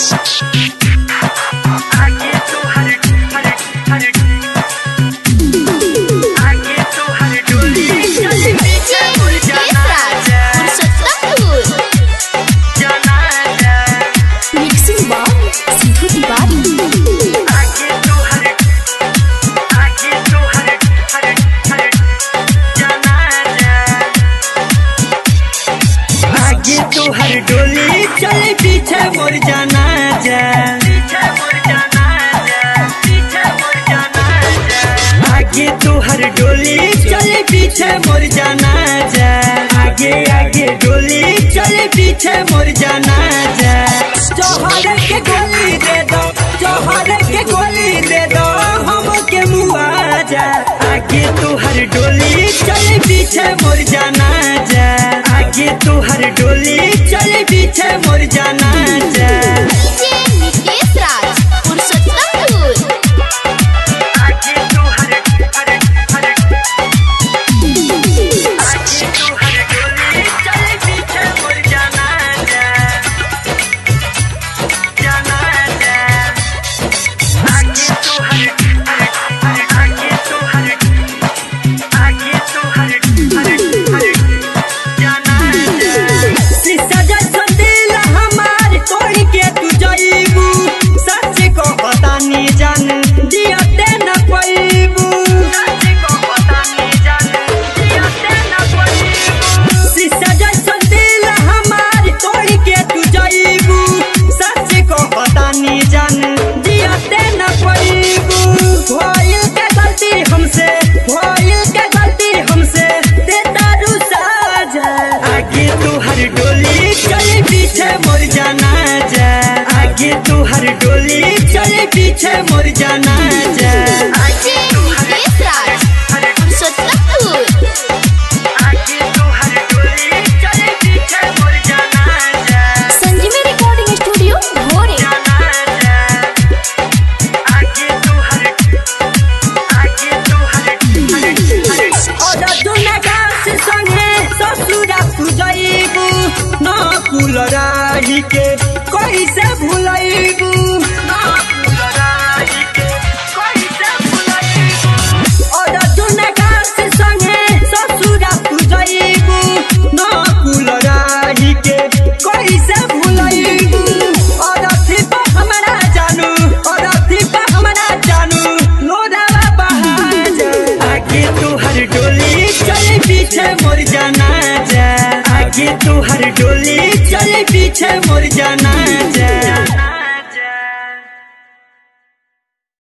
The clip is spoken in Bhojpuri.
तोहर डोली चले पीछे मोर जाना जा, आगे तोहर डोली चले पीछे मोर जाना जा, आगे आगे डोली चले पीछे मोर जाना जा। जौहर के गोली दे दो, जौहर के गोली दे दो हमके मुआ जा, आगे तोहर डोली चले पीछे मोर जाना जा, आगे तोहर डोली चले पीछे मोर जाना जा। आगे तोहर डोली चले पीछे मोर जाना जा, आगे तोहर डोली चले पीछे मोर जाना जा। संजीवनी रिकॉर्डिंग स्टूडियो भोरे जाना जा, आगे तोहर और दुनगास संगे ससुरा तू जाइबू ना कुलराही के कैसे भुलाइबू, ना कुलराही के कैसे भुलाइबू, और दुनगास संगे ससुरा तू जाइबू ना कुलराही के कैसे भुलाइबू, और अथी पे हमरा जानू, और अथी पे हमरा जानू लोरावा बहा जा, आगे तोहर डोली चले पीछे मोर जाना जा, आगे तोहर डोली चले पीछे मोर जाना जा।